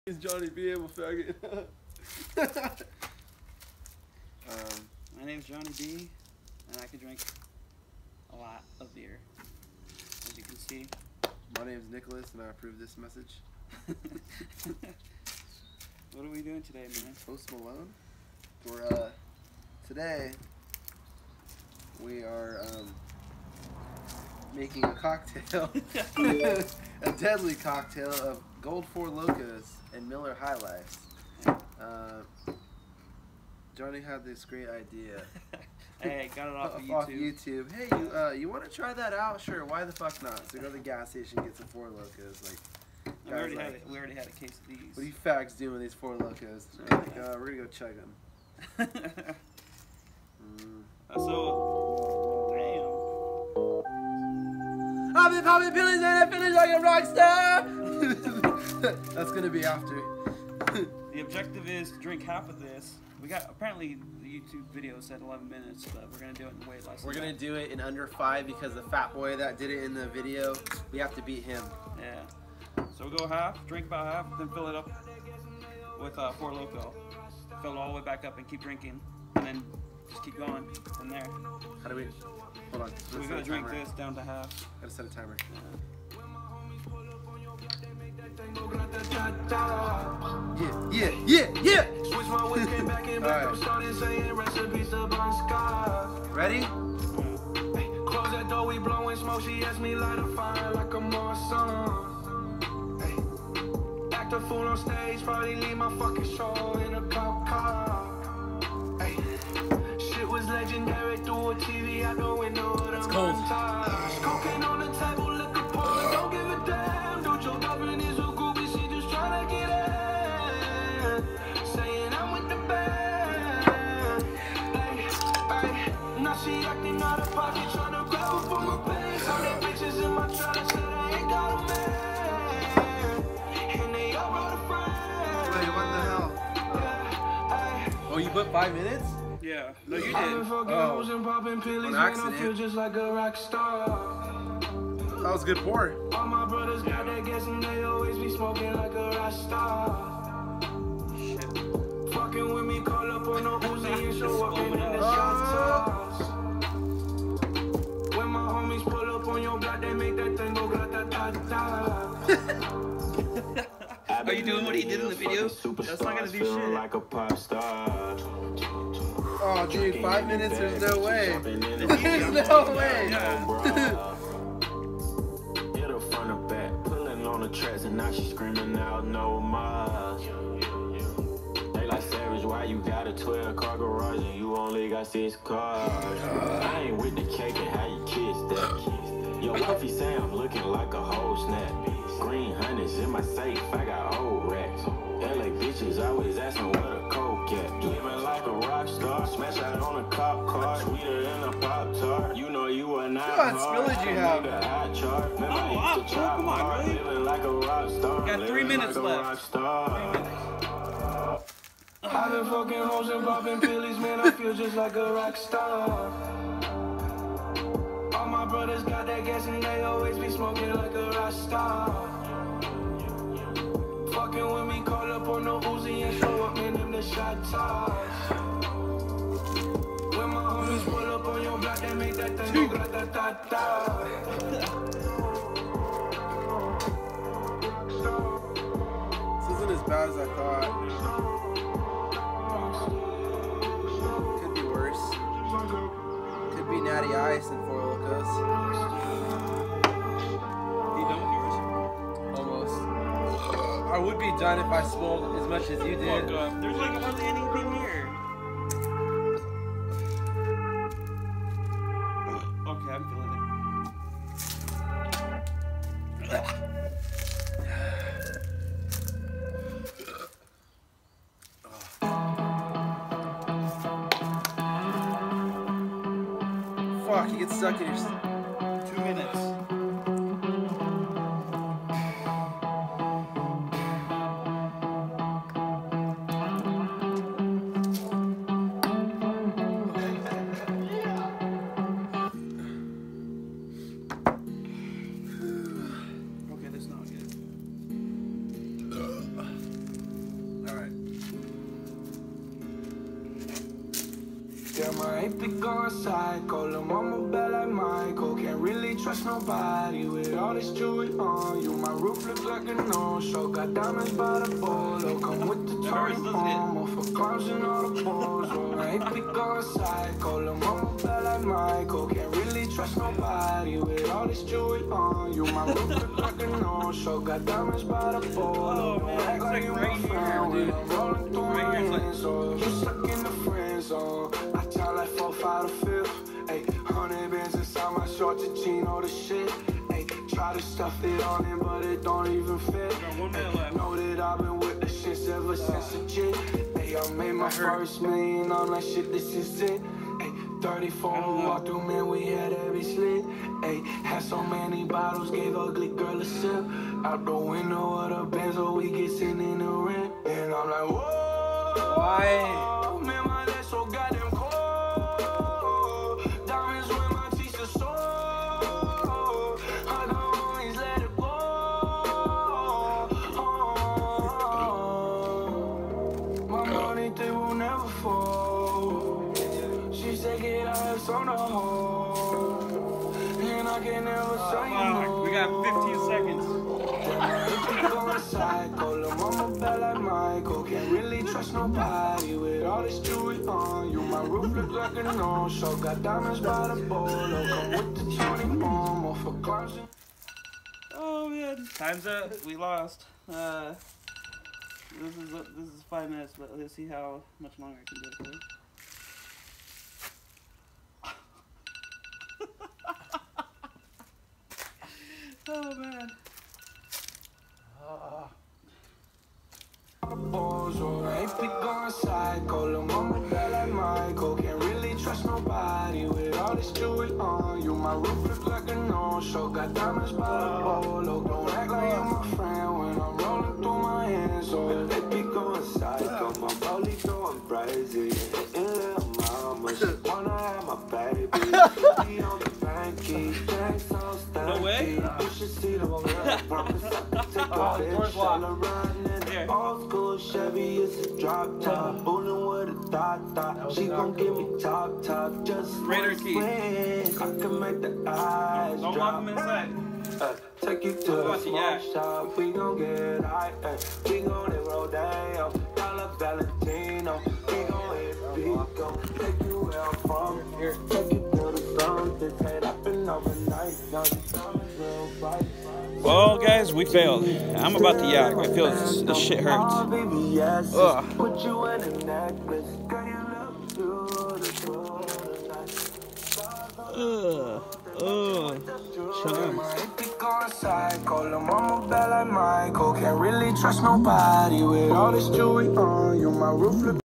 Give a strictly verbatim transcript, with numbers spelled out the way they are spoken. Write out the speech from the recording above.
Is Johnny B. I'm a faggot. um, my name's Johnny B. And I can drink a lot of beer, as you can see. My name's Nicholas, and I approve this message. What are we doing today, man? Post Malone. We're uh, today we are um, making a cocktail, a deadly cocktail of Gold Four Locos and Miller High Life. Uh, Johnny had this great idea. Hey, got it off of YouTube. Off YouTube. Hey, you uh, you want to try that out? Sure. Why the fuck not? So go to the gas station, get some Four Locos. Like, we already like, had it. We already had a case of these. What are you fags doing with these Four Locos? I'm like, uh, we're gonna go chug them. mm. uh, so, damn. I've been popping pills and I finish like a rock star. That's gonna be after. The objective is to drink half of this. We got apparently the YouTube video said eleven minutes, but we're gonna do it in way less. We're than gonna that. do it in under five because the fat boy that did it in the video, we have to beat him. Yeah. So we'll go half, drink about half, then fill it up with uh, Four Loko. Fill it all the way back up and keep drinking, and then just keep going from there. How do we? Hold on. So we gotta drink this down to half. Gotta set a timer. Yeah. Yeah, yeah, yeah, yeah! Alright. Ready? Close that door, we blowing smoke. She asked me light a fire like a Marsan. Act a fool on stage, probably leave my fucking show in a cop car. Ay. Shit was legendary through a T V out the window. That's cold. Cocaine on the table, liquor pouring, don't give a damn. Don't your girlfriend is a groupie, she just tryna get in. Saying I'm with the band. Ay, ay. Now she acting out of pocket, tryna grab her for my pants. All the bitches in my trailer said I ain't got a man. And they all brought a friend. Wait, what the hell? Oh, you put five minutes? Yeah. No, you did. Oh. On accident. Just like a rock star. That was a good pour. All my brothers got that gas and they always be smoking like a rock star. Shit. Fucking with me, call up on no Uzi and show up in the shots. When my homies pull up on your block, they make that thing go grata ta ta. Are you doing what he did in the video? That's not gonna do shit. Like a pop star. Oh, dude, five minutes? There's no way. There's no way. Hit her front or back, pulling on the tracks, and now she screaming out no more. They like Savage, why you got a twelve car garage and you only got six cars? I ain't with the cake and how you kiss that. Your wifey say I'm looking like a whole snap. Green hundreds in my safe, I got old racks. L A bitches always asking where the coke at. Living like a rock star, smash out on a cop car, sweeter than a Pop Tart. You know you are not How much skill did you have? Oh, wow, cool. Come on, really? Living like a rock star. We got three minutes left. I've been fucking hoes and popping pillies, man, I feel just like a rock star. All my brothers got that gas and they always be smoking like a rock star. Fucking with me, call up on no Uzi and show up, man, them the shot toss. When my homies pull up on your block, they make that thing go grata ta ta. This isn't as bad as I thought. Could be worse. Could be Natty Ice and Four Locos. You done with yours? Almost. I would be done if I smoked as much as you did. Fuck up. There's like hardly anything here. Okay, I'm feeling it. Fuck, you get stuck in your... Two minutes. Okay, that's not good. my A P going psycho. Lil' mama bad like Michael. Can't really trust nobody with all this jewelry on you. My roof looks like a no-show. Got diamonds by the bolo. Come with the Tony Momo for clowns and all the balls. My A P going psycho. Lil' mama bad like Michael. Can't really trust nobody with all this jewelry on you. My roof looks like a no-show. Got diamonds by the bolo. Oh, man, Act like you my friend when I'm rolling through my hands. So you stuck in the friend zone. I tell like four, five to fifth. Ayy, hundred bands inside my shorts and jean, all the shit. Ayy, try to stuff it on him, but it don't even fit. Ay, know that I've been with the shits ever since the jit. Ayy, I made my first million, I'm like shit, this is it. Ayy, thirty-four we walked through, man, we had every slit. Ayy, had so many bottles, gave ugly girl a sip. Out the window of the Benz, so we get sitting in the rent. And I'm like, whoa. Why? Man, my legs so goddamn cold. Diamonds when my teeth are sore. I can always let it go. Oh, my money, they will never fall. She said, get our hips on the hole. And I can never say no. We got fifteen seconds. Psycho, mama bad like Michael. Can't really trust nobody with all this jewelry on you. My roof look like a no-show. Got diamonds by the bolo. Come with the Tony Momo for clowns. Oh man, time's up. We lost. Uh, this is this is five minutes, but let's see how much longer I can do it for. Oh man. A P going psycho, lil' mama bad like Michael. Can't really trust nobody with all this jewelry on you. My roof look like a no-show. Got diamonds by the bolo. Don't act like you're my friend when I'm rolling through my hands. So A P going psycho, my body going crazy. And little mama, she wanna have my baby. She on the banky, dang so stanky. No way. You should see the real promise. I can take a bitch all around in the old school Chevy. It's a drop top, bullin' with a thought thought. She gon' give me top top, just Raider key. I can make the eyes Don't drop. lock them inside. Uh, take you to the smoke shop, we gon' get high, uh, we gon' hit Rodeo, Dollar Valentino, we gon' hit Pico, take you out from here, take you to the zone, this ain't happen overnight, young summer's real bright. Well, guys, we failed. I'm about to yak. I feel this, this shit hurts. Ugh. Put you in a necklace, girl, you look beautiful tonight. Ugh. Ugh. Going psycho, lil' mama bad like Michael. Can't really trust nobody with all this jewelry on you. My roof look